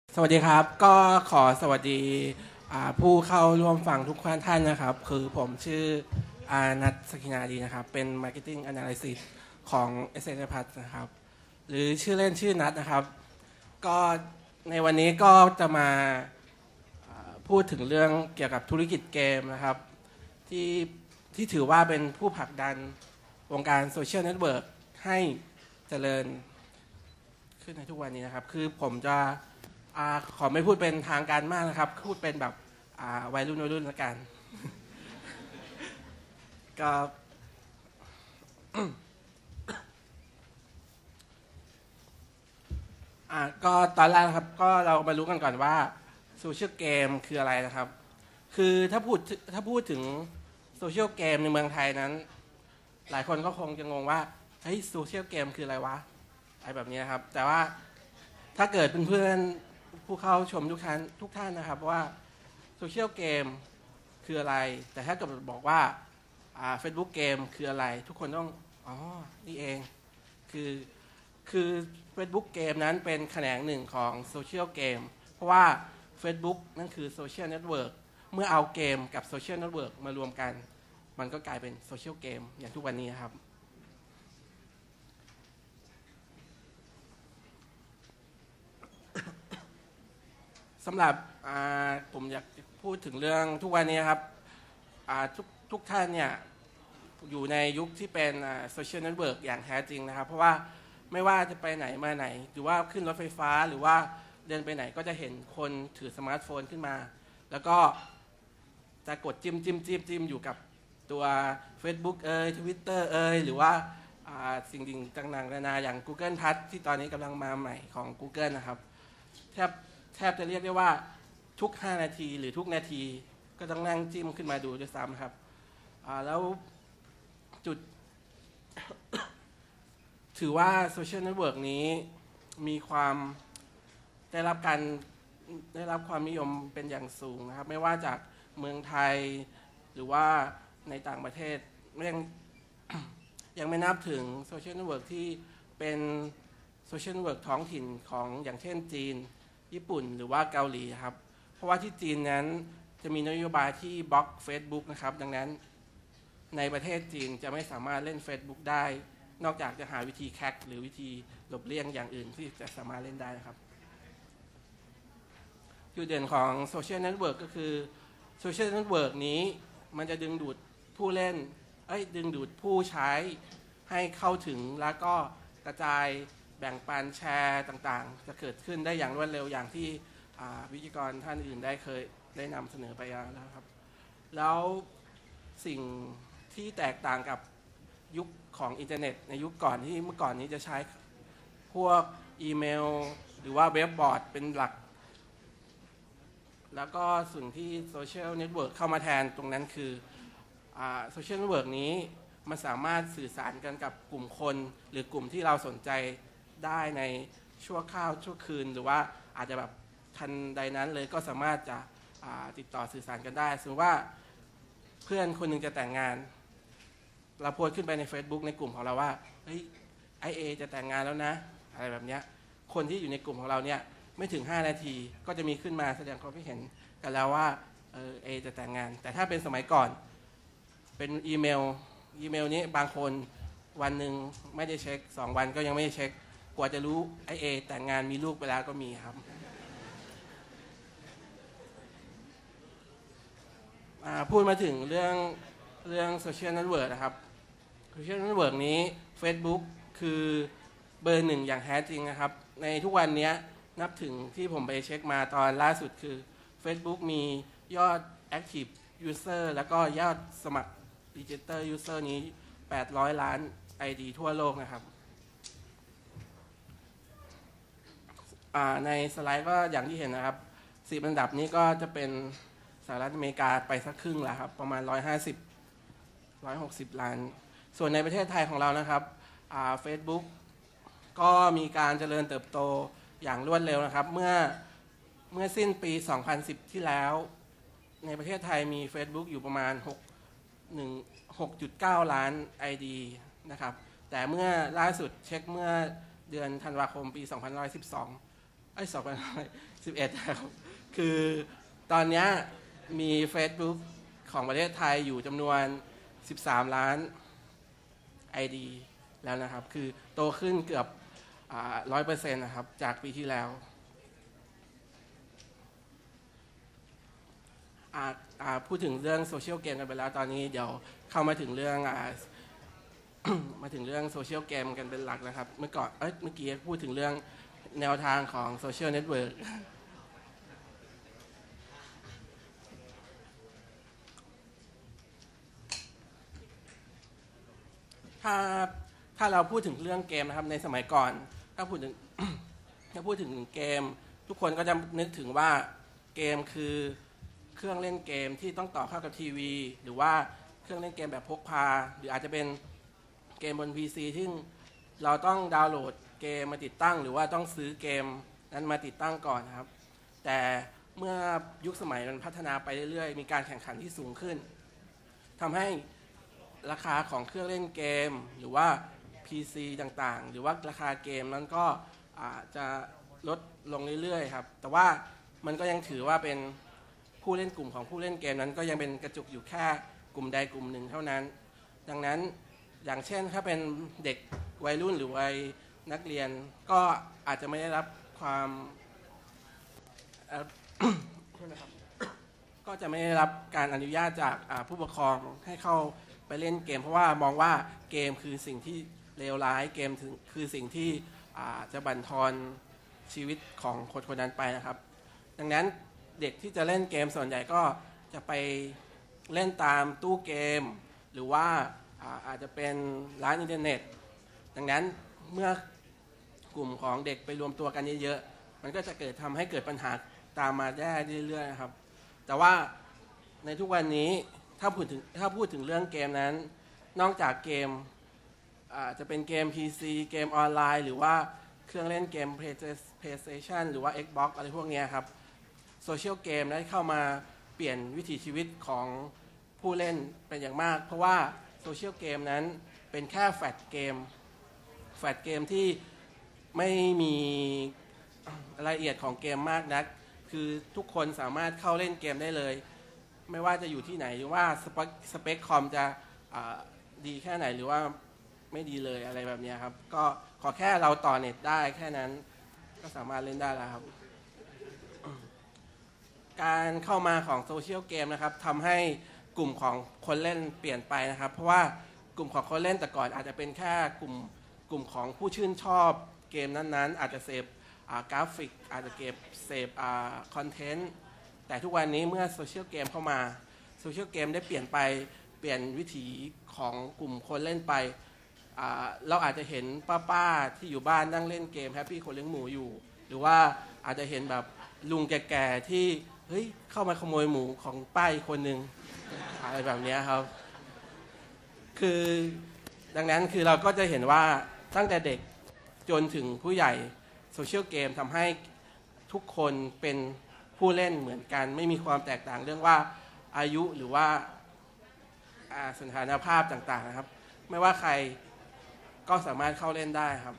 สวัสดีครับก็ขอสวัสดีผู้เข้าร่วมฟังทุกท่านนะครับคือผมชื่อนัทสกินาดีนะครับเป็น Marketing Analysis ของ s n p นะครับหรือชื่อเล่นชื่อนัทนะครับก็ในวันนี้ก็จะมาพูดถึงเรื่องเกี่ยวกับธุรกิจเกมนะครับที่ถือว่าเป็นผู้ผลักดันวงการโซเชียลเน็ตเวิร์กให้เจริญขึ้นในทุกวันนี้นะครับคือผมจะขอไม่พูดเป็นทางการมากนะครับพูดเป็นแบบวัยรุ่นละกันก็ก็ตอนแรกนะครับก็เรามารู้กันก่อนว่าโซเชียลเกมคืออะไรนะครับคือถ้าพูดถึงโซเชียลเกมในเมืองไทยนั้นหลายคนก็คงจะงงว่าเฮ้ยโซเชียลเกมคืออะไรวะอะไรแบบนี้ครับแต่ว่าถ้าเกิดเพื่อนผู้เข้าชมทุกท่านนะครับว่าโซเชียลเกมคืออะไรแต่ถ้าเกิดบอกว่าFacebook เกมคืออะไรทุกคนต้องอ๋อนี่เองคือ Facebook เกมนั้นเป็นแขนงหนึ่งของโซเชียลเกมเพราะว่า Facebook นั่นคือโซเชียลเน็ตเวิร์กเมื่อเอาเกมกับโซเชียลเน็ตเวิร์กมารวมกันมันก็กลายเป็นโซเชียลเกมอย่างทุกวันนี้ครับสำหรับผมอยากพูดถึงเรื่องทุกวันนี้ครับทุกท่านเนี่ยอยู่ในยุคที่เป็นโซเชียลเน็ตเวิร์กอย่างแท้จริงนะครับเพราะว่าไม่ว่าจะไปไหนมาไหนหรือว่าขึ้นรถไฟฟ้าหรือว่าเดินไปไหนก็จะเห็นคนถือสมาร์ทโฟนขึ้นมาแล้วก็จะกดจิ้มอยู่กับตัว Facebook Twitter หรือว่าสิ่งต่างๆนานาอย่าง Google Plus ที่ตอนนี้กำลังมาใหม่ของ Google นะครับแทบจะเรียกได้ว่าทุก5นาทีหรือทุกนาทีก็ต้องนั่งจิ้มขึ้นมาดูด้วยซ้ำครับแล้วจุด ถือว่าโซเชียลเน็ตเวิร์กนี้มีความได้รับความนิยมเป็นอย่างสูงนะครับไม่ว่าจากเมืองไทยหรือว่าในต่างประเทศยังไม่นับถึงโซเชียลเน็ตเวิร์กที่เป็นโซเชียลเน็ตเวิร์กท้องถิ่นของอย่างเช่นจีนญี่ปุ่นหรือว่าเกาหลีครับเพราะว่าที่จีนนั้นจะมีนโยบายที่บล็อก Facebook นะครับดังนั้นในประเทศจีนจะไม่สามารถเล่น Facebook ได้นอกจากจะหาวิธีแคคหรือวิธีหลบเลี่ยงอย่างอื่นที่จะสามารถเล่นได้นะครับจุดเด่นของโซเชียลเน็ตเวิร์กก็คือโซเชียลเน็ตเวิร์กนี้มันจะดึงดูดผู้เล่นดึงดูดผู้ใช้ให้เข้าถึงแล้วก็กระจายแบ่งปันแชร์ต่างๆจะเกิดขึ้นได้อย่างรวดเร็วอย่างที่วิทยากรท่านอื่นเคยได้นำเสนอไปแล้วครับแล้วสิ่งที่แตกต่างกับยุคของอินเทอร์เน็ตในยุคก่อนที่เมื่อก่อนนี้จะใช้พวกอีเมลหรือว่าเว็บบอร์ดเป็นหลักแล้วก็ส่วนที่โซเชียลเน็ตเวิร์กเข้ามาแทนตรงนั้นคือโซเชียลเน็ตเวิร์กนี้มันสามารถสื่อสารกันกับกลุ่มคนหรือกลุ่มที่เราสนใจได้ในชั่วข้าวชั่วคืนหรือว่าอาจจะแบบทันใดนั้นเลยก็สามารถจะติดต่อสื่อสารกันได้สมมติว่าเพื่อนคนหนึ่งจะแต่งงานเราโพสต์ขึ้นไปใน Facebook ในกลุ่มของเราว่าเฮ้ยเอจะแต่งงานแล้วนะอะไรแบบนี้คนที่อยู่ในกลุ่มของเราเนี่ยไม่ถึง5นาทีก็จะมีขึ้นมาแสดงความคิดเห็นกันแล้วว่าเอจะแต่งงานแต่ถ้าเป็นสมัยก่อนเป็นอีเมลนี้บางคนวันหนึ่งไม่ได้เช็ค2วันก็ยังไม่ได้เช็คกว่าจะรู้เอแต่งงานมีลูกไปแล้วก็มีครับพูดมาถึงเรื่องโซเชียลเน็ตเวิร์กนะครับโซเชียลเน็ตเวิร์กนี้ Facebook คือเบอร์1อย่างแท้จริงนะครับในทุกวันนี้นับถึงที่ผมไปเช็คมาตอนล่าสุดคือ Facebook มียอด Active User แล้วก็ยอดสมัคร Register User นี้800 ล้าน ID ทั่วโลกนะครับในสไลด์ก็อย่างที่เห็นนะครับ10อันดับนี้ก็จะเป็นสหรัฐอเมริกาไปสักครึ่งแล้วครับประมาณ160 ล้านส่วนในประเทศไทยของเรานะครับFacebook ก็มีการเจริญเติบโตอย่างรวดเร็วนะครับเมื่อสิ้นปี 2010 ที่แล้วในประเทศไทยมี Facebook อยู่ประมาณ6.9 ล้าน ID นะครับแต่เมื่อล่าสุดเช็คเมื่อเดือนธันวาคมปี 2012 11ครับคือตอนนี้มี Facebook ของประเทศไทยอยู่จำนวน13 ล้าน ID แล้วนะครับคือโตขึ้นเกือบ100%นะครับจากปีที่แล้วพูดถึงเรื่องโซเชียลเกมกันไปแล้วตอนนี้เดี๋ยวเข้ามาถึงเรื่องมาถึงเรื่องโซเชียลเกมกันเป็นหลักนะครับเมื่อกี้พูดถึงเรื่องแนวทางของโซเชียลเน็ตเวิร์กถ้าเราพูดถึงเรื่องเกมนะครับในสมัยก่อนถ้าพูดถึง เกมทุกคนก็จะนึกถึงว่าเกมคือเครื่องเล่นเกมที่ต้องต่อเข้ากับทีวีหรือว่าเครื่องเล่นเกมแบบพกพาหรืออาจจะเป็นเกมบน PC ที่เราต้องดาวน์โหลดเกมมาติดตั้งหรือว่าต้องซื้อเกมนั้นมาติดตั้งก่อนนะครับแต่เมื่อยุคสมัยมันพัฒนาไปเรื่อยๆมีการแข่งขันที่สูงขึ้นทำให้ราคาของเครื่องเล่นเกมหรือว่า PC ต่างๆหรือว่าราคาเกมนั้นก็จะลดลงเรื่อยๆครับแต่ว่ามันก็ยังถือว่าเป็นผู้เล่นกลุ่มของผู้เล่นเกมนั้นก็ยังเป็นกระจุกอยู่แค่กลุ่มใดกลุ่มหนึ่งเท่านั้นดังนั้นอย่างเช่นถ้าเป็นเด็กวัยรุ่นหรือวัยนักเรียนก็อาจจะไม่ได้รับความ ก็จะไม่ได้รับการอนุญาตจากผู้ปกครองให้เข้าไปเล่นเกมเพราะว่ามองว่าเกมคือสิ่งที่เลวร้ายเกมคือสิ่งที่จะบั่นทอนชีวิตของคนคนนั้นไปนะครับดังนั้นเด็กที่จะเล่นเกมส่วนใหญ่ก็จะไปเล่นตามตู้เกมหรือว่าอาจจะเป็นร้านอินเทอร์เน็ตดังนั้นเมื่อกลุ่มของเด็กไปรวมตัวกันเยอะๆมันก็จะทำให้เกิดปัญหาตามมาได้เรื่อยๆนะครับแต่ว่าในทุกวันนี้ถ้าพูดถึงเรื่องเกมนั้นนอกจากเกมจะเป็นเกม PC เกมออนไลน์หรือว่าเครื่องเล่นเกม PlayStation หรือว่า Xbox อะไรพวกนี้ครับโซเชียลเกมได้เข้ามาเปลี่ยนวิถีชีวิตของผู้เล่นเป็นอย่างมากเพราะว่าโซเชียลเกมนั้นเป็นแค่แฟลชเกมที่ไม่มีรายละเอียดของเกมมากนักคือทุกคนสามารถเข้าเล่นเกมได้เลยไม่ว่าจะอยู่ที่ไหนหรือว่าสเปคคอมจะดีแค่ไหนหรือว่าไม่ดีเลยอะไรแบบนี้ครับก็ขอแค่เราต่อเน็ตได้แค่นั้นก็สามารถเล่นได้แล้วครับการเข้ามาของโซเชียลเกมนะครับทำให้กลุ่มของคนเล่นเปลี่ยนไปนะครับเพราะว่ากลุ่มของคนเล่นแต่ก่อนอาจจะเป็นแค่กลุ่มของผู้ชื่นชอบเกมนั้นๆอาจจะเสพกราฟิกอาจจะเสพคอนเทนต์แต่ทุกวันนี้เมื่อโซเชียลเกมเข้ามาโซเชียลเกมได้เปลี่ยนวิถีของกลุ่มคนเล่นไปเราอาจจะเห็นป้าที่อยู่บ้านนั่งเล่นเกมแฮปปี้คนเลี้ยงหมูอยู่หรือว่าอาจจะเห็นแบบลุงแก่ๆที่เฮ้ยเข้ามาขโมยหมูของป้าอีกคนนึงอะไรแบบนี้ครับคือดังนั้นคือเราก็จะเห็นว่าตั้งแต่เด็กจนถึงผู้ใหญ่โซเชียลเกมทำให้ทุกคนเป็นผู้เล่นเหมือนกันไม่มีความแตกต่างเรื่องว่าอายุหรือว่าสถานภาพต่างๆนะครับไม่ว่าใครก็สามารถเข้าเล่นได้ครับ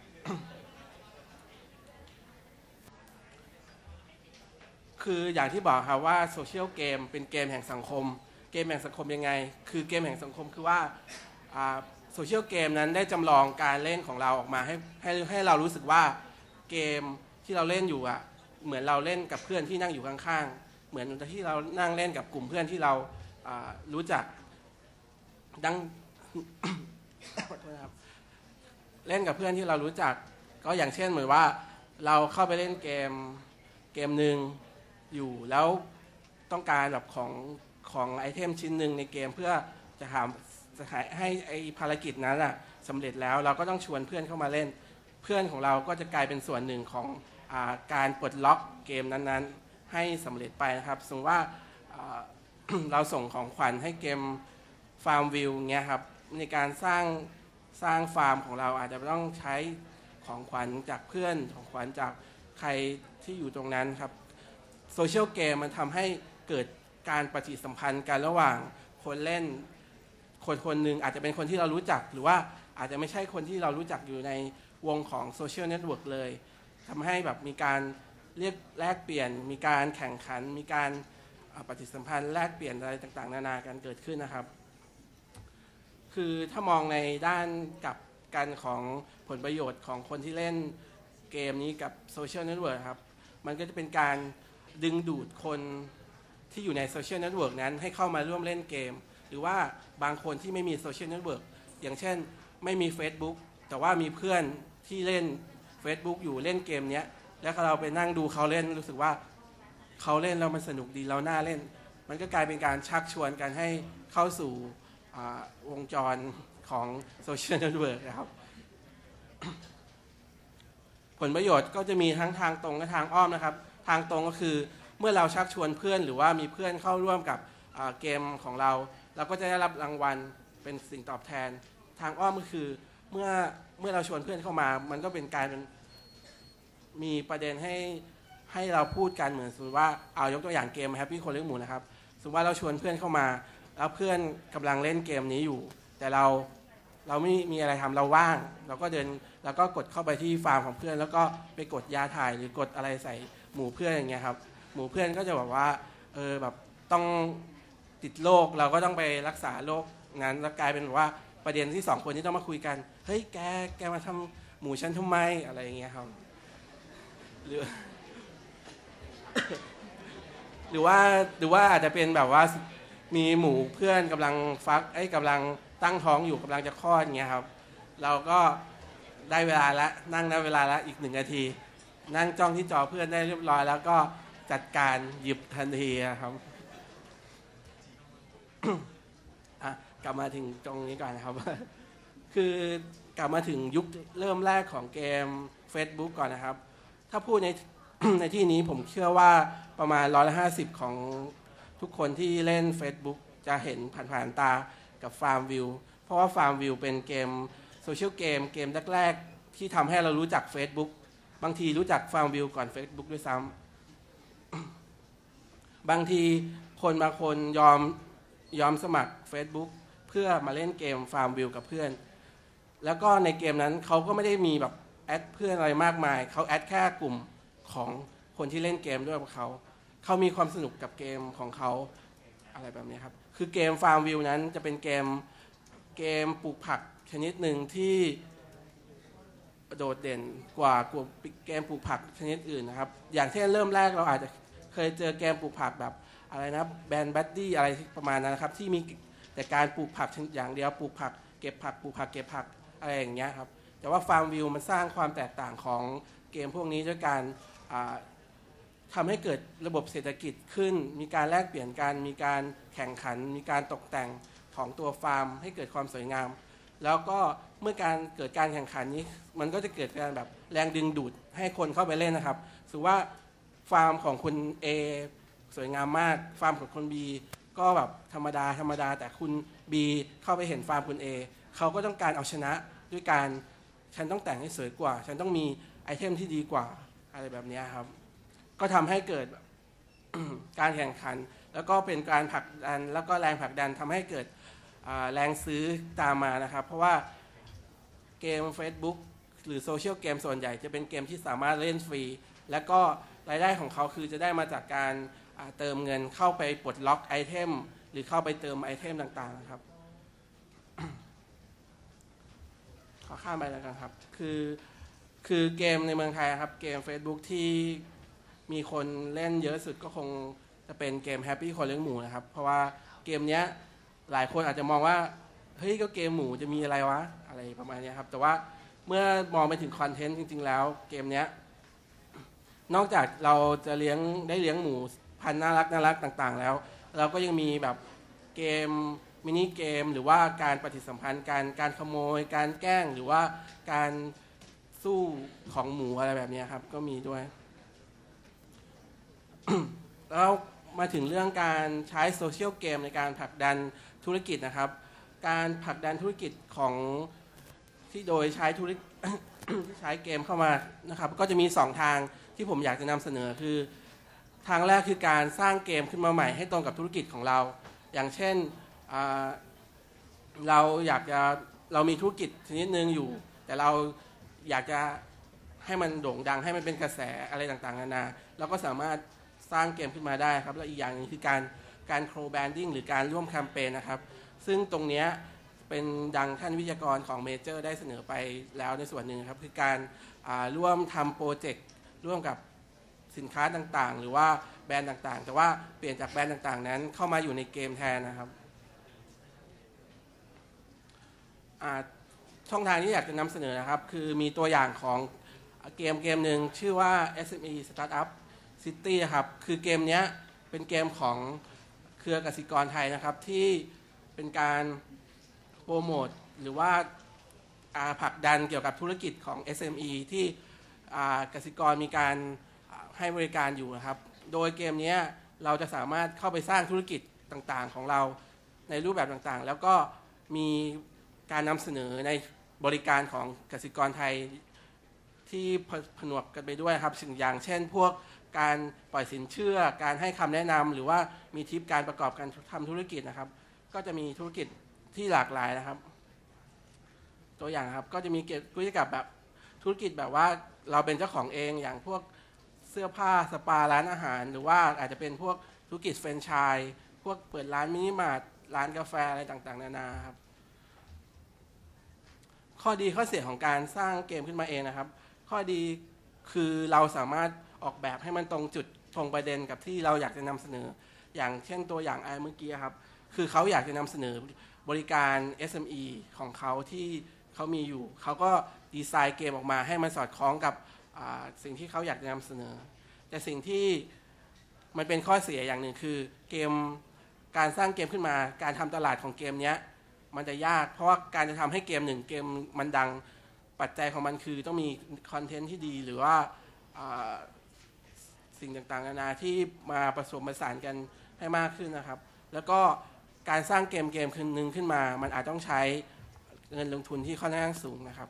คืออย่างที่บอกครับว่าโซเชียลเกมเป็นเกมแห่งสังคมเกมแห่งสังคมยังไงคือเกมแห่งสังคมคือว่าโซเชียลเกมนั้นได้จำลองการเล่นของเราออกมาให้เรารู้สึกว่าเกมที่เราเล่นอยู่เหมือนเราเล่นกับเพื่อนที่นั่งอยู่ข้างๆเหมือนที่เรานั่งเล่นกับกลุ่มเพื่อนที่เรารู้จักดัง เล่นกับเพื่อนที่เรารู้จักก็อย่างเช่นเหมือนว่าเราเข้าไปเล่นเกมหนึ่งอยู่แล้วต้องการแบบของไอเทมชิ้นหนึ่งในเกมเพื่อจะให้ไอภารกิจนั้นสำเร็จแล้วเราก็ต้องชวนเพื่อนเข้ามาเล่นเพื่อนของเราก็จะกลายเป็นส่วนหนึ่งของการปลดล็อกเกมนั้นๆให้สำเร็จไปนะครับสมมติว่าเราส่งของขวัญให้เกมฟาร์มวิวเงี้ยครับในการสร้างฟาร์มของเราอาจจะต้องใช้ของขวัญจากเพื่อนของขวัญจากใครที่อยู่ตรงนั้นครับโซเชียลเกมมันทำให้เกิดการปฏิสัมพันธ์กันระหว่างคนเล่นคนหนึ่งอาจจะเป็นคนที่เรารู้จักหรือว่าอาจจะไม่ใช่คนที่เรารู้จักอยู่ในวงของโซเชียลเน็ตเวิร์กเลยทำให้แบบมีการเรียกแลกเปลี่ยนมีการแข่งขันมีการปฏิสัมพันธ์แลกเปลี่ยนอะไรต่างๆนานากันเกิดขึ้นนะครับคือถ้ามองในด้านกับกันของผลประโยชน์ของคนที่เล่นเกมนี้กับโซเชียลเน็ตเวิร์กครับมันก็จะเป็นการดึงดูดคนที่อยู่ในโซเชียลเน็ตเวิร์กนั้นให้เข้ามาร่วมเล่นเกมหรือว่าบางคนที่ไม่มีโซเชียลเน็ตเวิร์กอย่างเช่นไม่มี Facebook แต่ว่ามีเพื่อนที่เล่น Facebook อยู่เล่นเกมนี้แล้วเราไปนั่งดูเขาเล่นรู้สึกว่าเขาเล่นแล้วมันสนุกดีเราน่าเล่นมันก็กลายเป็นการชักชวนกันให้เข้าสู่วงจรของโซเชียลเน็ตเวิร์กนะครับผลประโยชน์ก็จะมีทั้งทางตรงและทางอ้อมนะครับทางตรงก็คือเมื่อเราชักชวนเพื่อนหรือว่ามีเพื่อนเข้าร่วมกับเกมของเราก็จะได้รับรางวัลเป็นสิ่งตอบแทนทางอ้อมก็คือเมื่อเราชวนเพื่อนเข้ามามันก็เป็นการมีประเด็นให้เราพูดกันเหมือนสมมติว่าเอายกตัวอย่างเกม Happy คนเลี้ยงหมูนะครับสมมติว่าเราชวนเพื่อนเข้ามาแล้วเพื่อนกำลังเล่นเกมนี้อยู่แต่เราไม่มีอะไรทำเราว่างเราก็เดินแล้วก็กดเข้าไปที่ฟาร์มของเพื่อนแล้วก็ไปกดยาถ่ายหรือกดอะไรใส่หมูเพื่อนอย่างเงี้ยครับหมูเพื่อนก็จะบอกว่าแบบต้องติดโรคเราก็ต้องไปรักษาโรคนั้นแล้วกลายเป็นว่าประเด็นที่2คนที่ต้องมาคุยกันเฮ้ยแกมาทำหมูฉันทำไมอะไรอย่างเงี้ยครับหรือว่าอาจจะเป็นแบบว่ามีหมูเพื่อนกำลังฟักกำลังตั้งท้องอยู่กำลังจะคลอดอย่างเงี้ยครับเราก็ได้เวลาละนั่งได้เวลาละอีก1 นาทีนั่งจ้องที่จอเพื่อนได้เรียบร้อยแล้วก็จัดการหยิบทันทีครับ กลับมาถึงตรงนี้ก่อนนะครับ คือกลับมาถึงยุคเริ่มแรกของเกม Facebook ก่อนนะครับถ้าพูดใน ในที่นี้ผมเชื่อว่าประมาณ150ของทุกคนที่เล่น Facebook จะเห็นผ่านๆตากับฟาร์มวิวเพราะว่าฟาร์มวิวเป็นเกมโซเชียลเกมแรกๆที่ทำให้เรารู้จัก Facebook บางทีรู้จักฟาร์มวิวก่อน Facebook ด้วยซ้ำ บางทีบางคนยอมสมัคร Facebook เพื่อมาเล่นเกมฟาร์มวิวกับเพื่อนแล้วก็ในเกมนั้นเขาก็ไม่ได้มีแบบแอดเพื่อนอะไรมากมายเขาแอดแค่กลุ่มของคนที่เล่นเกมด้วยกับเขามีความสนุกกับเกมของเขาอะไรแบบนี้ครับคือเกมฟาร์มวิวนั้นจะเป็นเกมปลูกผักชนิดหนึ่งที่โดดเด่นกว่าเกมปลูกผักชนิดอื่นนะครับอย่างเช่นเริ่มแรกเราอาจจะเคยเจอเกมปลูกผักแบบอะไรนะแบนบัดดี้อะไรประมาณนั้นนะครับที่มีแต่การปลูกผักอย่างเดียวปลูกผักเก็บผักปลูกผักเก็บผักอะไรอย่างเงี้ยครับแต่ว่าฟาร์มวิวมันสร้างความแตกต่างของเกมพวกนี้ด้วยการทำให้เกิดระบบเศรษฐกิจขึ้นมีการแลกเปลี่ยนกันมีการแข่งขันมีการตกแต่งของตัวฟาร์มให้เกิดความสวยงามแล้วก็เมื่อเกิดการแข่งขันนี้มันก็จะเกิดการแบบแรงดึงดูดให้คนเข้าไปเล่นนะครับสมมุติว่าฟาร์มของคุณ A สวยงามมากฟาร์มของคุณ B ก็แบบธรรมดาแต่คุณ B เข้าไปเห็นฟาร์มคุณ A เขาก็ต้องการเอาชนะด้วยการฉันต้องแต่งให้สวยกว่าฉันต้องมีไอเทมที่ดีกว่าอะไรแบบนี้ครับก็ทำให้เกิด การแข่งขันแล้วก็เป็นการผลักดันแล้วก็แรงผลักดันทำให้เกิดแรงซื้อตามมานะครับเพราะว่าเกม Facebook หรือโซเชียลเกมส่วนใหญ่จะเป็นเกมที่สามารถเล่นฟรีและก็รายได้ของเขาคือจะได้มาจากการเติมเงินเข้าไปปลดล็อกไอเทมหรือเข้าไปเติมไอเทมต่างๆนะครับ ขอข้ามไปแล้วกันครับคือเกมในเมืองไทยครับเกม Facebook ที่มีคนเล่นเยอะสุดก็คงจะเป็นเกม Happy คนเลี้ยงหมูนะครับเพราะว่าเกมนี้หลายคนอาจจะมองว่าเฮ้ยก็เกมหมูจะมีอะไรวะอะไรประมาณนี้ครับแต่ว่าเมื่อมองไปถึงคอนเทนต์จริงๆแล้วเกมนี้นอกจากเราจะเลี้ยงหมูพันธุ์น่ารักต่างๆแล้วเราก็ยังมีแบบเกมมินิเกมหรือว่าการปฏิสัมพันธ์การขโมยการแกล้งหรือว่าการสู้ของหมูอะไรแบบนี้ครับก็มีด้วย แล้วมาถึงเรื่องการใช้โซเชียลเกมในการผลักดันธุรกิจนะครับการผลักดันธุรกิจของที่โดยใช้ที่ใช้เกมเข้ามานะครับก็จะมี2ทางที่ผมอยากจะนำเสนอคือทางแรกคือการสร้างเกมขึ้นมาใหม่ให้ตรงกับธุรกิจของเราอย่างเช่นเรามีธุรกิจชนิดนึงอยู่แต่เราอยากจะให้มันโด่งดังให้มันเป็นกระแสอะไรต่างๆนานาเราก็สามารถสร้างเกมขึ้นมาได้ครับและอีกอย่างหนึ่งคือการโคแบนดิ้งหรือการร่วมแคมเปญนะครับซึ่งตรงนี้เป็นดังท่านวิทยากรของเมเจอร์ได้เสนอไปแล้วในส่วนหนึ่งครับคือการร่วมทำโปรเจกต์ร่วมกับสินค้าต่างๆหรือว่าแบรนด์ต่างๆแต่ว่าเปลี่ยนจากแบรนด์ต่างๆนั้นเข้ามาอยู่ในเกมแทนนะครับช่องทางที่อยากจะนำเสนอนะครับคือมีตัวอย่างของเกมหนึ่งชื่อว่า SME Startup City ครับคือเกมนี้เป็นเกมของเครือกสิกรไทยนะครับที่เป็นการโปรโมทหรือว่าผลักดันเกี่ยวกับธุรกิจของ SME ที่กสิกรมีการให้บริการอยู่นะครับโดยเกมนี้เราจะสามารถเข้าไปสร้างธุรกิจต่างๆของเราในรูปแบบต่างๆแล้วก็มีการนำเสนอในบริการของกสิกรไทยที่ผนวกกันไปด้วยครับสิ่งอย่างเช่นพวกการปล่อยสินเชื่อการให้คำแนะนำหรือว่ามีทิปการประกอบการทำธุรกิจนะครับก็จะมีธุรกิจที่หลากหลายนะครับตัวอย่างครับก็จะมีกิจกรรมแบบธุรกิจแบบว่าเราเป็นเจ้าของเองอย่างพวกเสื้อผ้าสปาร้านอาหารหรือว่าอาจจะเป็นพวกธุรกิจแฟรนไชส์พวกเปิดร้านมินิมาร์ทร้านกาแฟอะไรต่างๆนานาครับข้อดีข้อเสียของการสร้างเกมขึ้นมาเองนะครับข้อดีคือเราสามารถออกแบบให้มันตรงจุดตรงประเด็นกับที่เราอยากจะนำเสนออย่างเช่นตัวอย่างเมื่อกี้ครับคือเขาอยากจะนำเสนอบริการ SME ของเขาที่เขามีอยู่เขาก็ดีไซน์เกมออกมาให้มันสอดคล้องกับสิ่งที่เขาอยากจะนำเสนอแต่สิ่งที่มันเป็นข้อเสียอย่างหนึ่งคือเกมการสร้างเกมขึ้นมาการทำตลาดของเกมนี้มันจะยากเพราะว่าการจะทำให้เกมหนึ่งเกมมันดังปัจจัยของมันคือต้องมีคอนเทนต์ที่ดีหรือว่าสิ่งต่างๆนานาที่มาผสมผสานกันให้มากขึ้นนะครับแล้วก็การสร้างเกมหนึ่งขึ้นมามันอาจต้องใช้เงินลงทุนที่ค่อนข้างสูงนะครับ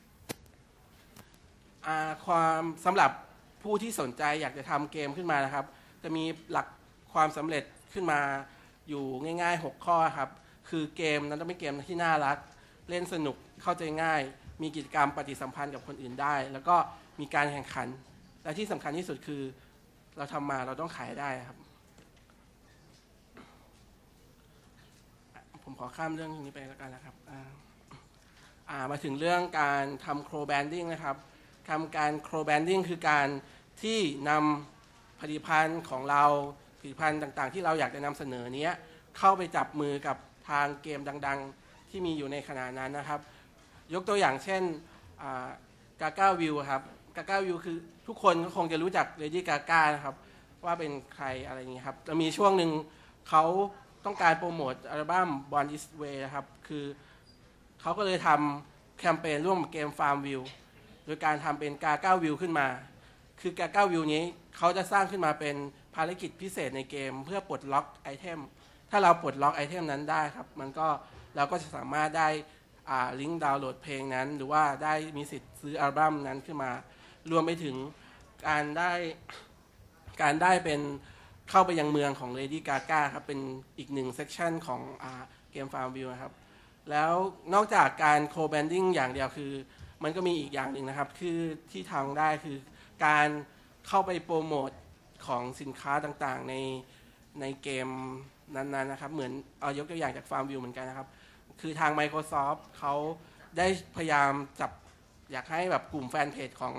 ความสำหรับผู้ที่สนใจอยากจะทำเกมขึ้นมานะครับจะมีหลักความสำเร็จขึ้นมาอยู่ง่ายๆ6ข้อครับคือเกมนั้นต้องเป็นเกมที่น่ารักเล่นสนุกเข้าใจง่ายมีกิจกรรมปฏิสัมพันธ์กับคนอื่นได้แล้วก็มีการแข่งขันและที่สำคัญที่สุดคือเราทำมาเราต้องขายได้ครับผมขอข้ามเรื่องนี้ไปแล้วกันนะครับมาถึงเรื่องการทำโครแบนดิ้งนะครับทำการโครแบนดิ้งคือการที่นำผลิตภัณฑ์ของเราผลิตภัณฑ์ต่างๆที่เราอยากจะนำเสนอเนี้ยเข้าไปจับมือกับทางเกมดังๆที่มีอยู่ในขณะนั้นนะครับยกตัวอย่างเช่นกาก้าวิวครับกาก้าวิวคือทุกคนก็คงจะรู้จักเลดี้กาก้านะครับว่าเป็นใครอะไรอย่างนี้ครับจะมีช่วงหนึ่งเขาต้องการโปรโมทอัลบั้ม Born This Way นะครับคือเขาก็เลยทำแคมเปญร่วมกับเกม Farmville โดยการทำเป็นกาก้าวิวขึ้นมาคือกาก้าวิวนี้เขาจะสร้างขึ้นมาเป็นภารกิจพิเศษในเกมเพื่อปลดล็อกไอเทมถ้าเราปลดล็อกไอเทมนั้นได้ครับเราก็จะสามารถได้ลิงก์ดาวน์โหลดเพลงนั้นหรือว่าได้มีสิทธิ์ซื้ออัลบั้มนั้นขึ้นมารวมไปถึงการได้เป็นเข้าไปยังเมืองของ Lady Gaga ครับเป็นอีกหนึ่งเซกชันของเกม Farmville นะครับแล้วนอกจากการโคแบนดิ้งอย่างเดียวคือมันก็มีอีกอย่างหนึ่งนะครับคือที่ทำได้คือการเข้าไปโปรโมทของสินค้าต่างๆในเกมนั้นๆนะครับเหมือนยกตัวอย่างจาก Farmville เหมือนกันนะครับคือทาง Microsoft เขาได้พยายามอยากให้แบบกลุ่มแฟนเพจของ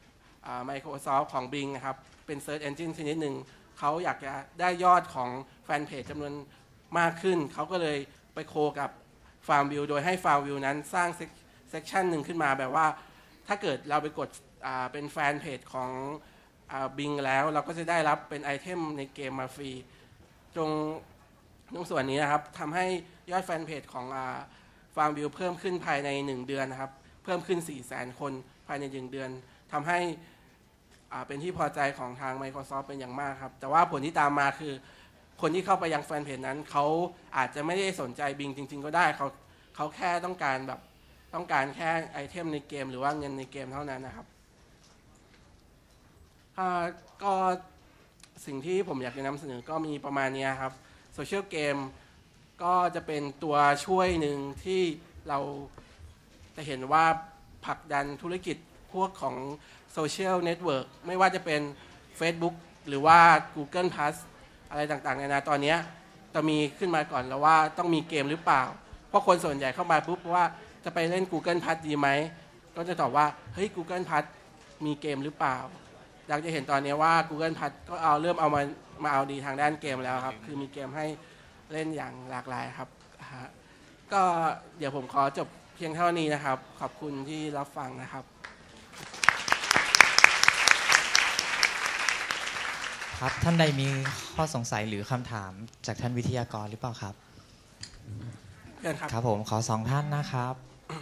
Microsoft ของ Bing นะครับเป็น Search Engine ชนิดหนึ่งเขาอยากจะได้ยอดของแฟนเพจจำนวนมากขึ้นเขาก็เลยไปโคกับ Farmville โดยให้ Farmville นั้นสร้างเซกชันหนึ่งขึ้นมาแบบว่าถ้าเกิดเราไปกดเป็นแฟนเพจของBing แล้วเราก็จะได้รับเป็นไอเทมในเกมมาฟรีตรงส่วนนี้นะครับทำให้ยอดแฟนเพจของFarmville เพิ่มขึ้นภายใน1เดือนนะครับเพิ่มขึ้น 400,000 คนภายใน1เดือนทำให้เป็นที่พอใจของทาง Microsoft เป็นอย่างมากครับแต่ว่าผลที่ตามมาคือคนที่เข้าไปยังแฟนเพจนั้นเขาอาจจะไม่ได้สนใจ Bing จริงๆก็ได้เขาแค่ต้องการแค่ไอเทมในเกมหรือว่าเงินในเกมเท่านั้นนะครับก็สิ่งที่ผมอยากจะนำเสนอก็มีประมาณนี้ครับโซเชียลเกมก็จะเป็นตัวช่วยหนึ่งที่เราจะเห็นว่าผลักดันธุรกิจพวกของโซเชียลเน็ตเวิร์กไม่ว่าจะเป็น Facebook หรือว่า Google Plus อะไรต่างๆนานาตอนนี้จะมีขึ้นมาก่อนแล้วว่าต้องมีเกมหรือเปล่าเพราะคนส่วนใหญ่เข้ามาปุ๊บว่าจะไปเล่น Google Plus ดีไหมก็จะตอบว่าเฮ้ย Google Plus มีเกมหรือเปล่าอยากจะเห็นตอนนี้ว่า Google Plus ก็เริ่มเอามาเอาดีทางด้านเกมแล้วครับคือมีเกมให้เล่นอย่างหลากหลายครับก็เดี๋ยวผมขอจบเพียงเท่านี้นะครับขอบคุณที่รับฟังนะครับครับท่านใดมีข้อสงสัยหรือคำถามจากท่านวิทยากรหรือเปล่าครับครับผมขอ2ท่านนะครับ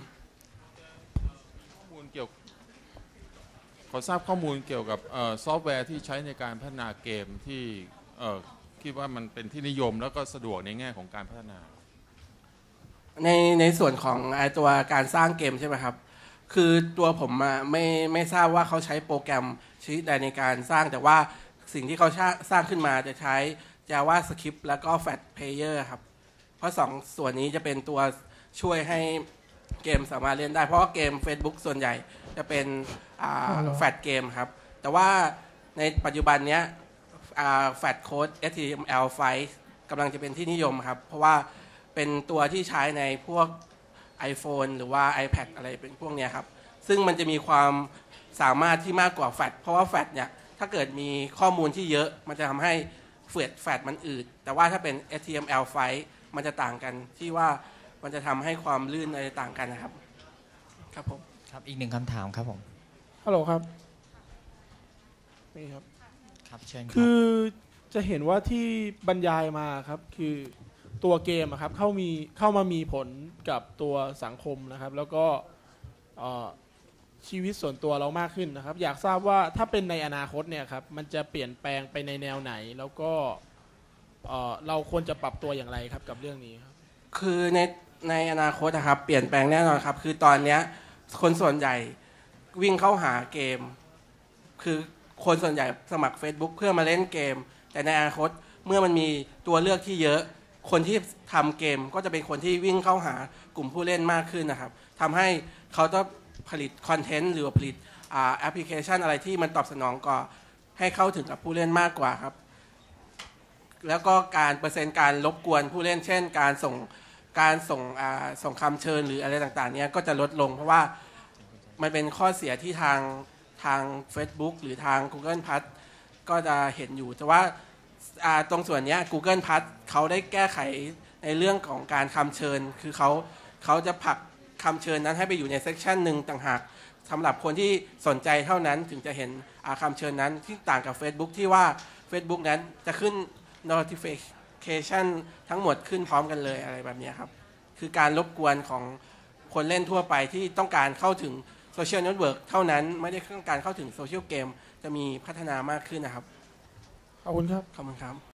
ขอทราบข้อมูลเกี่ยวกับซอฟต์แวร์ที่ใช้ในการพัฒนาเกมที่คิดว่ามันเป็นที่นิยมแล้วก็สะดวกในแง่ของการพัฒนาในส่วนของตัวการสร้างเกมใช่ไหมครับคือตัวผมไม่ทราบว่าเขาใช้โปรแกรมชนิดใดในการสร้างแต่ว่าสิ่งที่เขาสร้างขึ้นมาจะใช้ JavaScript แล้วก็ Flash Player ครับเพราะ2ส่วนนี้จะเป็นตัวช่วยให้เกมสามารถเล่นได้เพราะว่าเกม Facebook ส่วนใหญ่จะเป็นแฟลชเกมครับแต่ว่าในปัจจุบันนี้แฟลชโค้ด HTML5 กำลังจะเป็นที่นิยมครับเพราะว่าเป็นตัวที่ใช้ในพวก iPhone หรือว่า iPad อะไรเป็นพวกนี้ครับซึ่งมันจะมีความสามารถที่มากกว่าแฟลชเพราะว่าแฟลชเนี่ยถ้าเกิดมีข้อมูลที่เยอะมันจะทำให้แฟลชมันอืดแต่ว่าถ้าเป็น HTML5 มันจะต่างกันที่ว่ามันจะทำให้ความลื่นอะไรต่างกันนะครับครับผมครับอีก1คำถามครับผมฮัลโหลครับนี่ครับครับเชิญครับคือจะเห็นว่าที่บรรยายมาครับคือตัวเกมครับเข้ามามีผลกับตัวสังคมนะครับแล้วก็ชีวิตส่วนตัวเรามากขึ้นนะครับอยากทราบว่าถ้าเป็นในอนาคตเนี่ยครับมันจะเปลี่ยนแปลงไปในแนวไหนแล้วก็เราควรจะปรับตัวอย่างไรครับกับเรื่องนี้ครับคือในอนาคตนะครับเปลี่ยนแปลงแน่นอนครับคือตอนนี้คนส่วนใหญ่วิ่งเข้าหาเกมคือคนส่วนใหญ่สมัคร Facebook เพื่อมาเล่นเกมแต่ในอนาคตเมื่อมันมีตัวเลือกที่เยอะคนที่ทำเกมก็จะเป็นคนที่วิ่งเข้าหากลุ่มผู้เล่นมากขึ้นนะครับทำให้เขาต้องผลิตคอนเทนต์หรือผลิตแอปพลิเคชันอะไรที่มันตอบสนองก่อให้เข้าถึงกับผู้เล่นมากกว่าครับแล้วก็เปอร์เซ็นต์การรบกวนผู้เล่นเช่นการส่งคำเชิญหรืออะไรต่างๆเนี้ยก็จะลดลงเพราะว่ามันเป็นข้อเสียที่ทาง Facebook หรือทาง Google Plus ก็จะเห็นอยู่แต่ว่าตรงส่วนนี้ Google Plus เขาได้แก้ไขในเรื่องของการคำเชิญคือเขาจะผลักคำเชิญนั้นให้ไปอยู่ในเซกชันหนึ่งต่างหากสำหรับคนที่สนใจเท่านั้นถึงจะเห็นคำเชิญนั้นที่ต่างกับ Facebook ที่ว่า Facebook นั้นจะขึ้น notification ทั้งหมดขึ้นพร้อมกันเลยอะไรแบบนี้ครับคือการรบกวนของคนเล่นทั่วไปที่ต้องการเข้าถึงโซเชียลเน็ตเวิร์กเท่านั้นไม่ได้ต้องการเข้าถึงโซเชียลเกมจะมีพัฒนามากขึ้นนะครับขอบคุณครับขอบคุณครับ